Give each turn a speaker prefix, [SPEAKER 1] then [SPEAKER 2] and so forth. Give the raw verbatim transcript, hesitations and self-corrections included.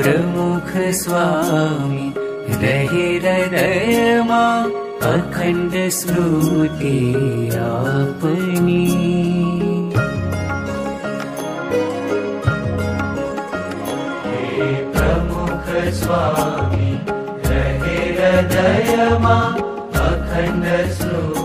[SPEAKER 1] प्रमुख स्वामी रहे हृदयमा अखंड स्मृति आपनी। हे प्रमुख स्वामी रहे हृदयमा अखंड स्मृति